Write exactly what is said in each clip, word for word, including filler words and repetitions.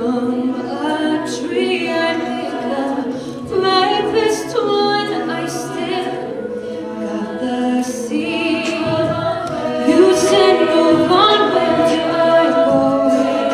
from a tree I pick up ripest one, I still got the seed. You said move on, where do I go?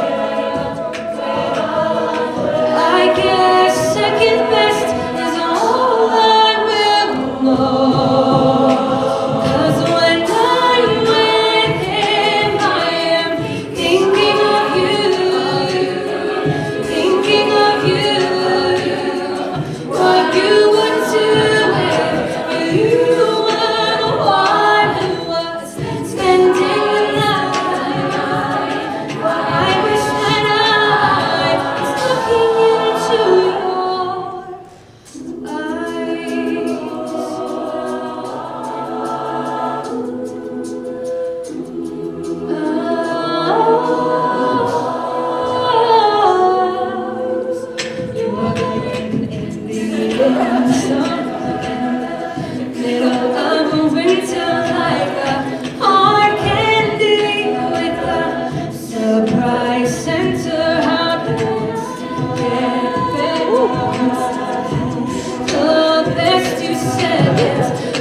I guess second best is all I will know. 'Cause when I'm with him, I am thinking of you, thinking of you, what you would do if you were the one who was spending the night. I wish that I was looking into your middle of a winter, like a hard candy with a surprise center. How does it get better? The best you said is